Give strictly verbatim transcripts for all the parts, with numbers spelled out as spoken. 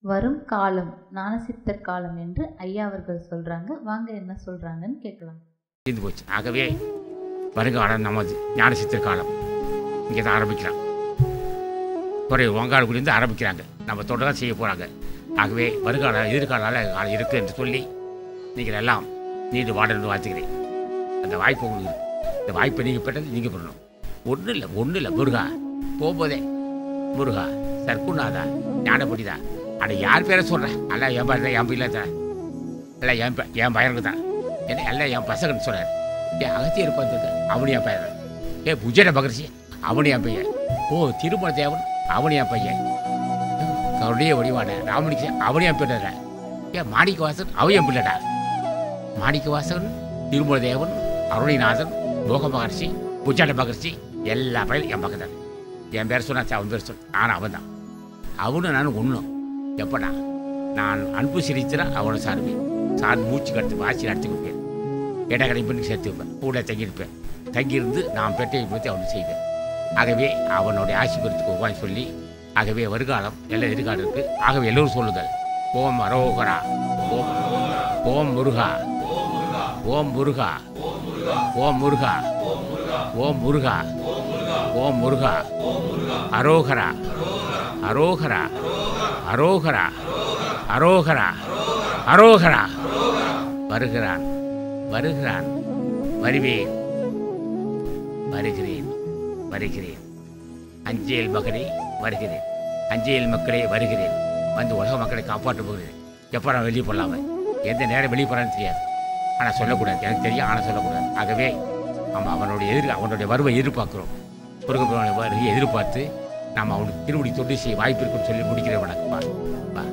வரும் காலம் ஞானசித்தர் காலம் என்று ஐயா அவர்கள் சொல்றாங்க. வாங்க என்ன சொல்றாங்கன்னு கேட்கலாம். தீர்ந்து போச்சு. ஆகவே வருங்காலம் நமது ஞானசித்தர் காலம் இங்கே தான் ஆரம்பிக்கிறான். குறை வங்காளக்குடியிருந்து ஆரம்பிக்கிறாங்க. நம்ம தொடர்ந்து செய்ய போகிறாங்க. ஆகவே வருங்கால எதிர்கால காலம் இருக்குது என்று சொல்லி நீங்கள் எல்லாம் நீண்டு வாடன்னு வாழ்த்துக்கிறேன். அந்த வாய்ப்பு உங்களுக்கு இந்த வாய்ப்பை நீங்கள் பெற்றது நீங்கள் பண்ணணும். ஒன்றும் இல்லை ஒன்றும் இல்லை முருகா போகும்போதே முருகா சர்க்குநாதா ஞானப்படிதா அட யார் பேரை சொல்கிறேன் எல்லாம் என் பேர் தான் என் பிள்ளை தான் எல்லாம் என் என் பையனுக்கு தான் என்ன எல்லாம் என் பசங்கன்னு சொல்கிறார். ஏன் அகத்தியர் பார்த்துருக்க அவனு என் பையன். ஏ புஜன மகரிஷி அவனு என் பையன். ஓ திருமண தேவன் அவனு என் பையன். கருடைய வடிவான ராமணிக்கு அவனு என் பிள்ளை. ஏன் மாணிக்க வாசன் அவன் என் பிள்ளைடா. மாணிக்க வாசன் திருமண தேவன் அருணிநாதன் லோக மகர்ஷி புஜன மகர்ஷி எல்லா பையனும் என் பக்கம் தான். என் பேர் சொன்னாச்சு அவன் பேர் சொன்ன ஆனால் அவன் தான் அவனு நானும் ஒன்றும் எப்படா நான் அன்பு சிரிச்சுனா அவனை சாருவேன். சார் மூச்சு கடுத்து வாசி நடத்தி கொடுப்பேன். இடக்கடை பண்ணி சேர்த்து வைப்பேன். கூட தங்கியிருப்பேன். தங்கியிருந்து நான் பெட்டையை பற்றி அவனை செய்வேன். ஆகவே அவனுடைய ஆசி பெறத்துக்கு உபாய் சொல்லி ஆகவே வருகாலம் எல்லாம் எதிர்காலம் இருக்குது. ஆகவே எல்லோரும் சொல்லுங்கள் ஓம் அரோகரா ஓம் ஓம் முருகா ஓம் முருகா ஓம் முருகா ஓம் முருகா ஓம் முருகா அரோகரா அரோகரா அரோகரா அரோகரா அரோகரா வருகிறான் வருகிறான் வருவேன் வருகிறேன் வருகிறேன் அஞ்சேல் மகனே வருகிறேன். அஞ்சேல் மக்களே வருகிறேன். வந்து உலக மக்களை காப்பாற்ற போகிறேன். எப்போ நான் வெளியே போடலாம எந்த நேரம் வெளியே போகிறான்னு தெரியாது. ஆனால் சொல்லக்கூடாது. எனக்கு தெரியும் ஆனால் சொல்லக்கூடாது. ஆகவே நம்ம அவனுடைய எதிர் அவனுடைய வருவை எதிர்பார்க்குறோம். முருகப்பெருமானுடைய வருகையை எதிர்பார்த்து நாம் அவனுக்கு திருவடி தொண்டு செய்ய வாய்ப்பு இருக்குன்னு சொல்லி முடிக்கிற வணக்கம். வா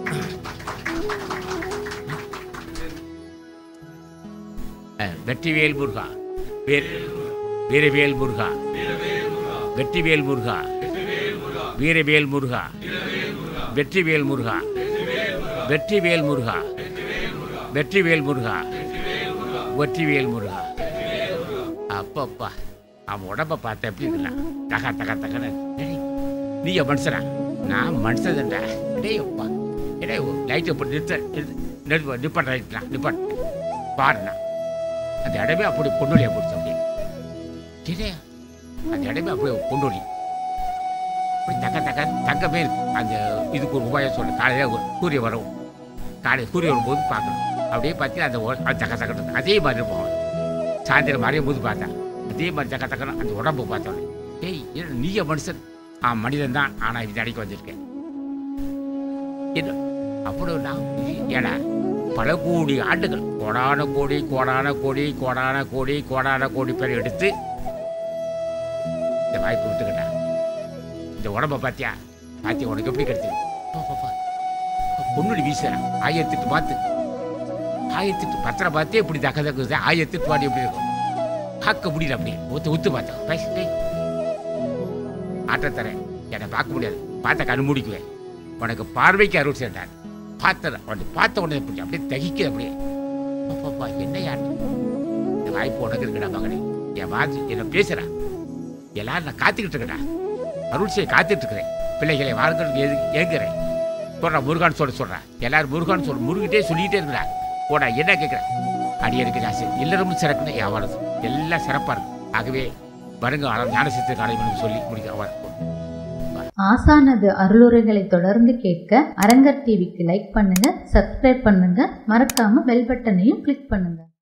வெற்றிவேல் முருகா வீர வீரவேல் முருகா வெற்றிவேல் முருகா வீரவேல் முருகா வெற்றிவேல் முருகா வெற்றிவேல் முருகா வெற்றிவேல் முருகா வெற்றிவேல் முருகா. அப்பப்பா அவன் உடம்பை பார்த்தா எப்படி இருக்கலாம் தகா தகா தகன. நீ மனுஷனா நான் மனுஷன்டா. இடையப்பா இடை லைட்டை போட்டு நிறுத்த நிப்பாட் லைட்லாம் நிப்பாட் பாருண்ணா. அந்த இடமே அப்படி பொண்ணுலியா போடுச்சு. அப்படியே இல்லையா அந்த இடமே அப்படியே பொண்ணுலி அப்படி தக்க தக்க தங்கமே இருக்கு. அந்த இதுக்கு ஒரு உபாயம் சொல்ல காலையில் சூரியன் வரும். காலையில் சூரியன் வரும்போது பார்க்கணும். அப்படியே பார்த்தீங்கன்னா அந்த தக்க தக்கணும் அதே மாதிரி இருப்போம். சாயந்தரம் மறையும் போது பார்த்தா அதே மாதிரி தக்க தக்கணும் அந்த உடம்பு பார்த்தோன்னே ஏய் நீய மனுஷன் ஆ மனிதன் தான். ஆனால் இது அடைக்க வந்திருக்கேன் என்ன அப்படி நான் ஏடா பல கோடி ஆண்டுகள் கோடான கோடி கோடான கோடி கோடான கோடி கோடான கோடி பேர் எடுத்து இந்த வாய்ப்பு விட்டுக்கிட்டேன். இந்த உடம்பை பார்த்தியா பார்த்தியா உனக்கு எப்படி கிடைச்சது பொண்ணுடி வீசுறேன். ஆயிரத்தெட்டு பார்த்து ஆயிரத்தெட்டு பத்திர பார்த்தே இப்படி தக்க தக்குது. ஆயிரத்தெட்டு பாடி எப்படி இருக்கும் காக்க முடியல. அப்படியே ஒத்து ஒத்து பார்த்தேன். ஆட்டத்தரேன் என்னை பார்க்க முடியாது. பார்த்த கண்ணு மூடிக்குவேன். உனக்கு பார்வைக்கு அருள் சேர்ந்தார். பார்த்தேன் உனக்கு பார்த்த உடனே பிடிச்சி அப்படியே தகிக்குது. அப்படியே அப்பப்பா என்ன யார் இந்த வாய்ப்பு உனக்கு இருக்குடா மகனே. என் வாசி என்ன பேசுறா எல்லாரும் நான் காத்துக்கிட்டு இருக்கேடா. அருள் செய்ய காத்துட்டு இருக்கிறேன். பிள்ளைகளை வாழ்க்கை எது ஏங்குறேன் சொல்கிறேன். முருகான்னு சொல்ல சொல்கிறேன். எல்லாரும் முருகான்னு சொல்ல முருகிட்டே சொல்லிக்கிட்டே இருக்கிறா. போடா என்ன கேட்குறேன் அடியருக்கு ஜாஸ்தி எல்லாரும் சிறப்புன்னு வியாபாரம் எல்லாம் சிறப்பாக இருக்கும். ஆகவே வருங்க ஞானசித்தர் காலம் சொல்லி முடிக்க ஆசானது அருளுரைகளை தொடர்ந்து கேட்க அரங்கர் டிவிக்கு லைக் பண்ணுங்க, சப்ஸ்கிரைப் பண்ணுங்க, மறக்காம பெல் பட்டனையும் கிளிக் பண்ணுங்க.